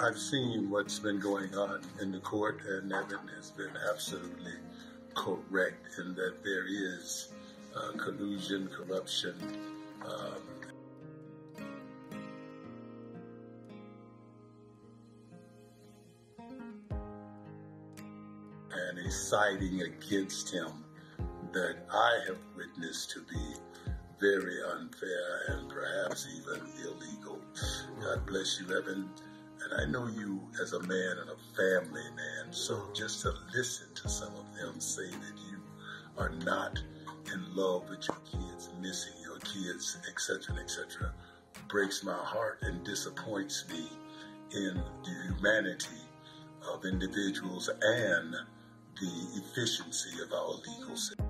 I've seen what's been going on in the court, and Evan has been absolutely correct in that there is collusion, corruption, and a siding against him that I have witnessed to be very unfair and perhaps even illegal. God bless you, Evan. And I know you as a man and a family man, so just to listen to some of them say that you are not in love with your kids, missing your kids, etc., etc., breaks my heart and disappoints me in the humanity of individuals and the efficiency of our legal system.